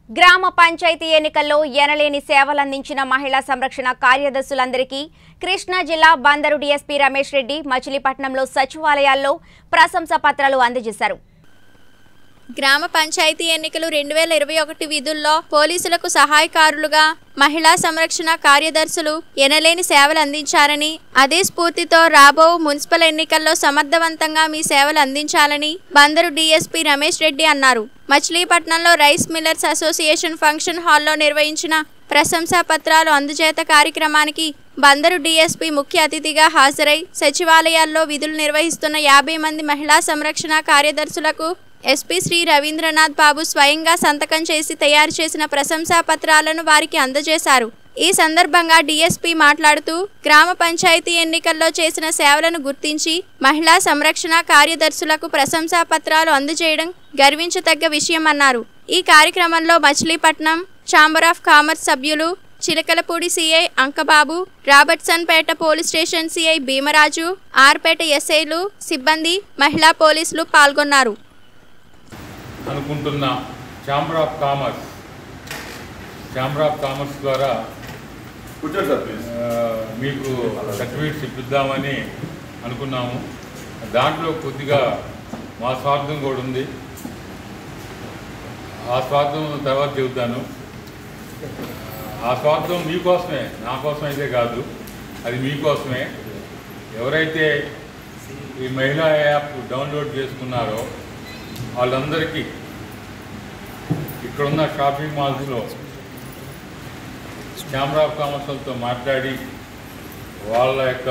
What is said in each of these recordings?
గ్రామ పంచాయతీ ఎన్నికల్లో ఎనలేని సేవలందించిన మహిళా సంరక్షణ కార్యదర్శులందరికీ కృష్ణా జిల్లా బందరు డీఎస్పీ రమేష్ రెడ్డి మచిలీపట్నంలో సచివాలయాల్లో ప్రశంసా పత్రాలు అందజేశారు. గ్రామ పంచాయతీ ఎన్నికలు 2021 విధుల్లో పోలీసులకు సహాయకారులుగా మహిళా సంరక్షణ కార్యదర్శులు ఎనలేని సేవలు అందించారని, అదే స్ఫూర్తితో రాబో మున్సిపల్ ఎన్నికల్లో సమర్థవంతంగా మీ సేవలు అందించాలని బందరు డీఎస్పీ రమేష్ రెడ్డి అన్నారు. మచిలీపట్నంలో రైస్ మిల్లర్స్ అసోసియేషన్ ఫంక్షన్ హాల్లో నిర్వహించిన ప్రశంసా పత్రాలు అందజేత కార్యక్రమానికి బందరు డీఎస్పీ ముఖ్య అతిథిగా హాజరై సచివాలయాల్లో విధులు నిర్వహిస్తున్న 50 మంది మహిళా సంరక్షణ కార్యదర్శులకు ఎస్పీ శ్రీ రవీంద్రనాథ్ బాబు స్వయంగా సంతకం చేసి తయారు చేసిన ప్రశంసా పత్రాలను వారికి అందజేశారు. ఈ సందర్భంగా డీఎస్పీ మాట్లాడుతూ గ్రామ పంచాయతీ ఎన్నికల్లో చేసిన సేవలను గుర్తించి మహిళా సంరక్షణ కార్యదర్శులకు ప్రశంసా పత్రాలు అందజేయడం గర్వించదగ్గ విషయమన్నారు. ఈ కార్యక్రమంలో మచిలీపట్నం ఛాంబర్ ఆఫ్ కామర్స్ సభ్యులు Chilakalapudi CI Ankababu, Robertsonpet police station CI Bhimaraju, Rpeta ఎస్ఐలు, సిబ్బంది, మహిళా పోలీసులు పాల్గొన్నారు. అనుకుంటున్న ఛాంబర్ ఆఫ్ కామర్స్ ద్వారా మీకు సర్టిఫికేట్స్ ఇప్పిద్దామని అనుకున్నాము. దాంట్లో కొద్దిగా మా స్వార్థం కూడా ఉంది. ఆ స్వార్థం తర్వాత చెబుతాను. ఆ స్వార్థం మీకోసమే, నా కోసం అయితే కాదు, అది మీకోసమే. ఎవరైతే ఈ మహిళా యాప్ డౌన్లోడ్ చేసుకున్నారో వాళ్ళందరికీ ఇక్కడున్న షాపింగ్ మాల్స్లో ఛాంబర్ ఆఫ్ కామర్స్తో మాట్లాడి వాళ్ళ యొక్క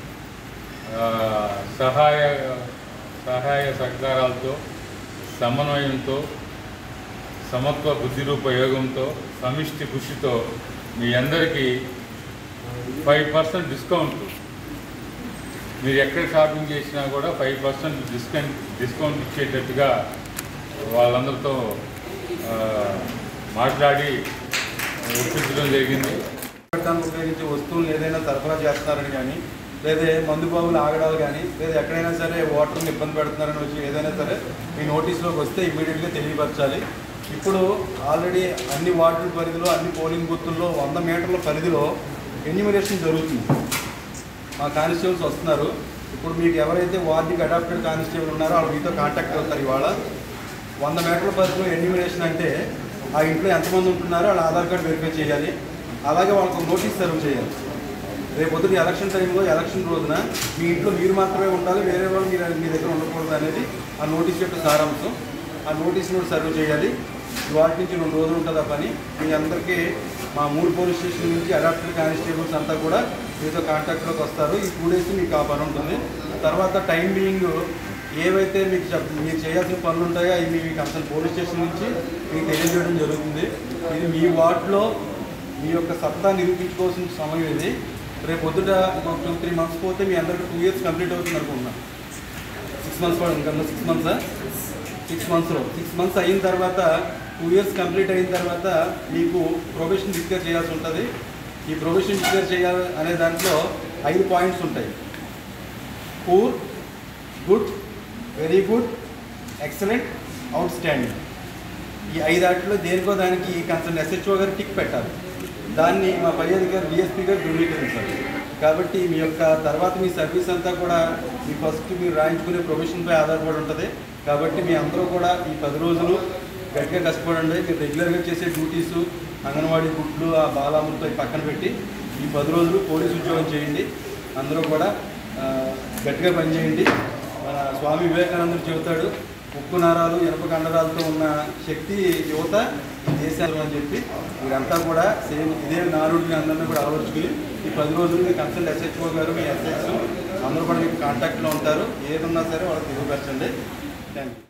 సహాయ సహకారాలతో, సమన్వయంతో, సమత్వ బుద్ధిరూపయోగంతో, సమిష్టి కృషితో మీ అందరికీ 5% డిస్కౌంట్. మీరు ఎక్కడ షాపింగ్ చేసినా కూడా 5% డిస్కౌంట్ ఇచ్చేటట్టుగా వాళ్ళందరితో మాట్లాడి ఒప్పించడం జరిగింది. ఉపయోగించే వస్తువులు ఏదైనా సరఫరా చేస్తున్నారని కానీ, లేదా మందుబాబులు ఆగడాలు కానీ, లేదా ఎక్కడైనా సరే ఓటర్ని ఇబ్బంది పెడుతున్నారని వచ్చి ఏదైనా సరే మీ నోటీస్లోకి వస్తే ఇమ్మీడియట్గా తెలియపరచాలి. ఇప్పుడు ఆల్రెడీ అన్ని వార్డుల పరిధిలో, అన్ని పోలింగ్ బూత్తుల్లో 100 మీటర్ల పరిధిలో ఎన్యూమరేషన్ జరుగుతుంది. మా కానిస్టేబుల్స్ వస్తున్నారు. ఇప్పుడు మీకు ఎవరైతే వార్డుకి అడాప్టెడ్ కానిస్టేబుల్ ఉన్నారో వాళ్ళు మీతో కాంటాక్ట్ అవుతారు. ఇవాళ 100 మీటర్ల పరిధిలో ఎన్యూమరేషన్ అంటే ఆ ఇంట్లో ఎంతమంది ఉంటున్నారో వాళ్ళ ఆధార్ కార్డు వెరిఫై చేయాలి. అలాగే వాళ్ళకు నోటీస్ సర్వ్ చేయాలి. రేపు పొద్దున ఎలక్షన్ టైంలో, ఎలక్షన్ రోజున మీ ఇంట్లో మీరు మాత్రమే ఉండాలి, వేరే వాళ్ళు మీ దగ్గర ఉండకూడదు అనేది ఆ నోటీస్ యొక్క సారాంశం. ఆ నోటీస్ నోట్ సర్వ్ చేయాలి. వాటి నుంచి 2 రోజులు ఉంటుంది ఆ పని. మీ అందరికీ మా 3 పోలీస్ స్టేషన్ నుంచి అడాప్టెడ్ కానిస్టేబుల్స్ అంతా కూడా మీతో కాంటాక్ట్లోకి వస్తారు. ఈ 2 డేస్ మీకు ఆ పని ఉంటుంది. తర్వాత టైం బీయింగ్ ఏవైతే మీరు చేయాల్సిన పనులు ఉంటాయో అవి మీకు అసలు పోలీస్ స్టేషన్ నుంచి మీకు తెలియజేయడం జరుగుతుంది. ఇది మీ వార్డులో మీ యొక్క సత్తా నిరూపించుకోవాల్సిన సమయం ఇది. రేపు పొద్దుట 2-3 మంత్స్ పోతే మీ అందరికీ 2 years కంప్లీట్ అవుతుంది అనుకుంటున్నాను. 6 months కూడా ఇంకా 6 months 6 monthsలో 6 months అయిన తర్వాత 2 years కంప్లీట్ అయిన తర్వాత మీకు ప్రొబేషన్ డిక్లేర్ చేయాల్సి ఉంటుంది. ఈ ప్రొబేషన్ డిక్లేర్ చేయాలి అనే దాంట్లో 5 పాయింట్స్ ఉంటాయి. Poor, good, very good, excellent, outstanding. ఈ 5 వాటిలో దేనికో దానికి కన్సర్న్ ఎస్హెచ్ఓ గారు టిక్ పెట్టాలి. దాన్ని మా పై అధికారి డిఎస్పీ గారు ధృవీకరించాలి. కాబట్టి మీ యొక్క తర్వాత మీ సర్వీస్ అంతా కూడా మీ ఫస్ట్ మీరు రాయించుకునే ప్రొఫెషన్పై ఆధారపడి ఉంటుంది. కాబట్టి మీ అందరూ కూడా ఈ 10 రోజులు గట్టిగా కష్టపడండి. మీరు రెగ్యులర్గా చేసే డ్యూటీసు, అంగన్వాడీ గుడ్లు, ఆ బాలాములతో పక్కన పెట్టి ఈ 10 రోజులు పోలీసు ఉద్యోగం చేయండి. అందరూ కూడా గట్టిగా పనిచేయండి. మన స్వామి వివేకానందుడు చెబుతాడు, ఉక్కు నరాలు, ఇనుప కండరాలతో ఉన్న శక్తి యువత దేశాలు అని చెప్పి మీరంతా కూడా సేమ్ ఇదే నారుడిని అందరినీ కూడా అలవర్చుకుని ఈ 10 రోజులు మీ కన్సల్ట్ ఎస్హెచ్ఓ గారు, మీ ఎస్హెచ్ అందరూ కూడా మీకు కాంటాక్ట్లో ఉంటారు. ఏదున్నా సరే వాళ్ళకి తెలియపరచండి. Thank you.